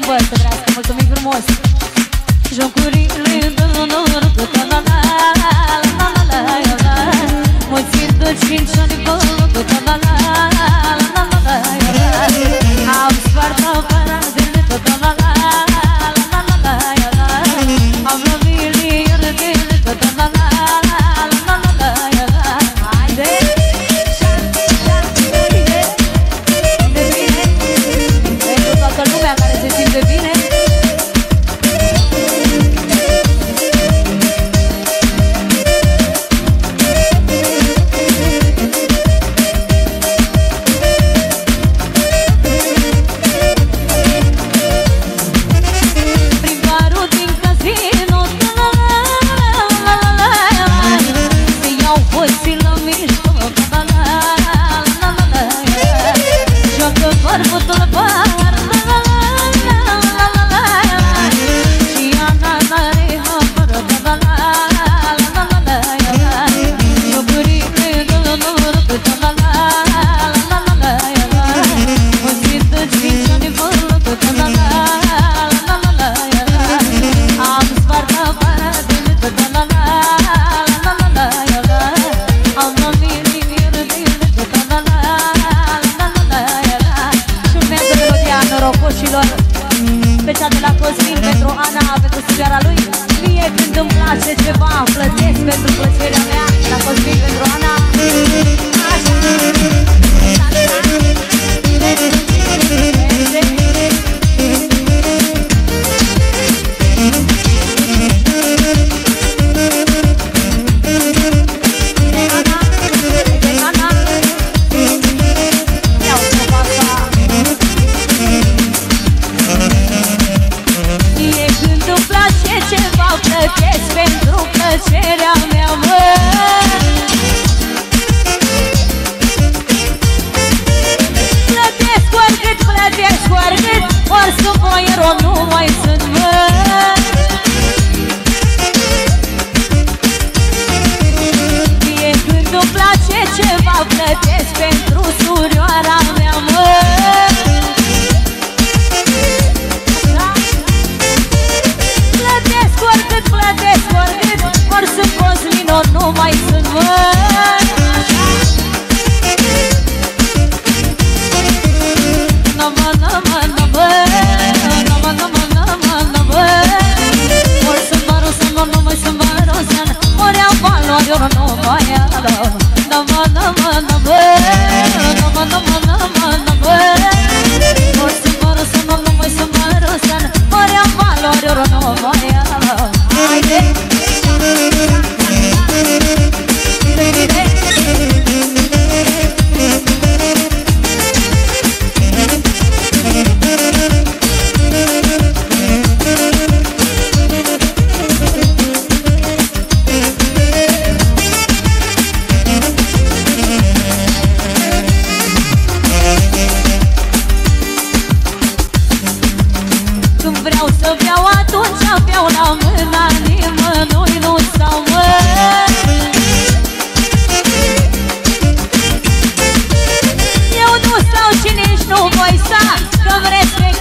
văd să trească, mulțumim frumos. Jocurile de nor, mulți dulci și nivel, am spart aparatele, am lovit ierdele, haide! De bine, pentru toată lumea care se simte bine. Special de la Cosmin pentru Ana, pentru sugara lui. Mie când îmi place ceva, plătesc pentru plăcerea mea. La Cosmin pentru Ana. Așa. Plătesc pentru plăcerea mea, mă. Plătesc oricât, ori sunt boier, ori nu mai sunt, mă. Mie când îmi place ceva, plătesc pentru surioara mea, mă. Ori sunt Cosmin, ori nu mai sunt, mă. Ori sunt barosan, ori nu mai sunt barosan, ori am valoare, ori nu mai am. Ori sunt barosan, ori nu mai sunt barosan, ori am valoare, ori nu mai am. Haide! Când vreau să beau, atunci beau la mâna nimănui, nu stau, mă. Eu nu stau și nici nu voi sta, că-mi respect